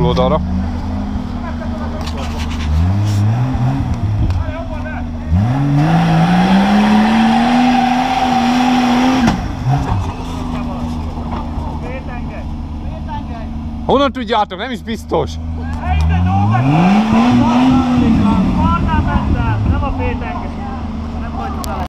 túloldalra. Honnan tudjátok? Nem is biztos. Nem a fétenged. Nem vagyunk vele.